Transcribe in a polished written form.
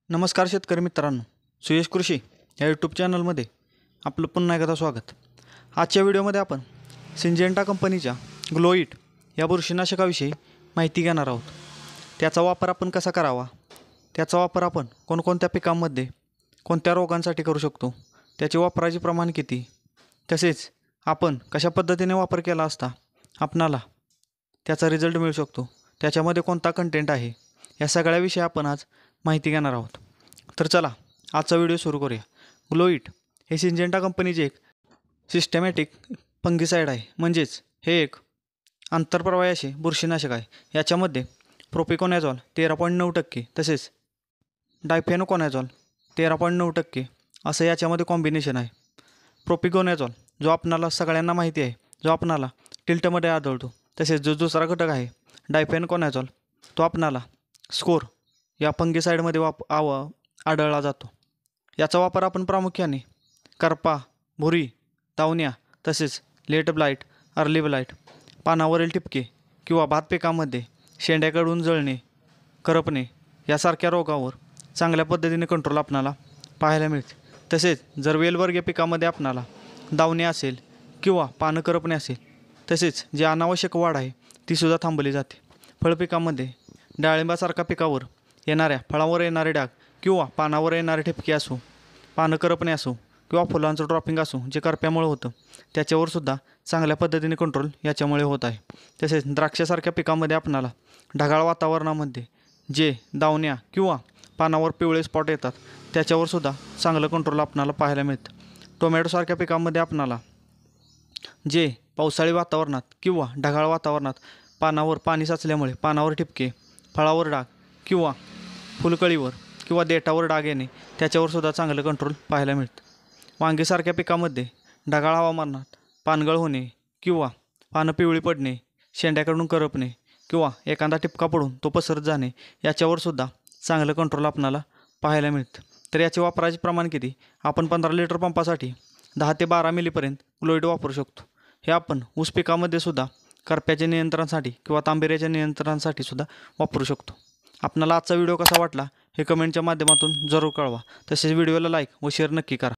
नमस्कार शेतकरी मित्रांनो, सुयश कृषी या यूट्यूब चॅनलमध्ये आपलं पुन्हा एकदा स्वागत। आजच्या व्हिडिओमध्ये आपण सिंजेंटा कंपनीच्या ग्लोइट या बुरशीनाशकाविषयी माहिती घेणार आहोत। त्याचा वापर आपण कसा करावा, त्याचा वापर आपण कोणकोणत्या पिकांमध्ये कोणत्या रोगांसाठी करू शकतो, त्याचे वापराचे प्रमाण किती, तसेच आपण कशा पद्धतीने वापर केला असता आपणाला त्याचा रिझल्ट मिळू शकतो, त्याच्यामध्ये कोणता कंटेंट आहे, या सगळ्याविषयी आपण आज माहिती घेणार आहोत। तर चला आजचा व्हिडिओ सुरू करूया। ग्लोइट हे सिंजेंटा कंपनीचे एक सिस्टमॅटिक फंगिसाइड आहे, म्हणजेच हे एक आंतरप्रवाही असे बुरशीनाशक आहे। याच्यामध्ये प्रोपिकोनॅझॉल 13.9% तसेच डायफेनोकोनॅझॉल 13.9% असं याच्यामध्ये कॉम्बिनेशन आहे। प्रोपिकोनॅझॉल जो आपणाला सगळ्यांना माहिती आहे, जो आपणाला टिल्टमध्ये आढळतो, तसेच जो दुसरा घटक आहे डायफेनोकोनॅझॉल तो आपणाला स्कोर या फंगिसाइडमध्ये आढळला जातो। याचा वापर आपण प्रामुख्याने करपा, भुरी, दावण्या तसेच लेट ब्लाइट, अर्ली ब्लाइट, पानावरील ठिपके किंवा भात पिकामध्ये शेंड्याकडून जळणे, करपणे यासारख्या रोगावर चांगल्या पद्धतीने कंट्रोल आपणाला पाहायला मिळते। तसेच जर वेलवर्गीय पिकामध्ये आपणाला दावणे असेल किंवा पानं करपणे असेल, तसेच जे अनावश्यक वाढ आहे तीसुद्धा थांबवली जाते। फळपिकामध्ये डाळिंबासारख्या पिकावर येणाऱ्या फळावर येणारे डाग किंवा पानावर येणारे ठिपके असो, पानं करपणे असो किंवा फुलांचं ड्रॉपिंग असो जे करप्यामुळे होतं, त्याच्यावर सुद्धा चांगल्या पद्धतीने कंट्रोल याच्यामुळे होत आहे। तसेच द्राक्षासारख्या पिकामध्ये आपणाला ढगाळ वातावरणामध्ये जे दावण्या किंवा पानावर पिवळे स्पॉट येतात त्याच्यावर सुद्धा चांगलं कंट्रोल आपणाला पाहायला मिळतं। टोमॅटोसारख्या पिकामध्ये आपणाला जे पावसाळी वातावरणात किंवा ढगाळ वातावरणात पानावर पाणी साचल्यामुळे पानावर ठिपके, फळावर डाग किंवा फुलकळीवर किंवा देठावर डाग येणे त्याच्यावर सुद्धा चांगलं कंट्रोल पाहायला मिळतं। वांगीसारख्या पिकामध्ये ढगाळ हवामानात पानगळ होणे किंवा पानं पिवळी पडणे, शेंड्याकडून करपणे किंवा एखादा ठिपका पडून तो पसरत जाणे याच्यावर सुद्धा चांगलं कंट्रोल आपणाला पाहायला मिळतं। तर याचे वापराचे प्रमाण किती, आपण 15 लिटर पंपासाठी 10 ते 12 मिलीपर्यंत ग्लोइट वापरू शकतो। हे आपण ऊस पिकामध्ये सुद्धा करप्याच्या नियंत्रणासाठी किंवा तांबेऱ्याच्या नियंत्रणासाठी सुद्धा वापरू शकतो। आपणाला आजचा व्हिडिओ कसा वाटला हे कमेंटच्या माध्यमातून जरूर कळवा। तसेच व्हिडिओला लाईक व शेअर नक्की करा।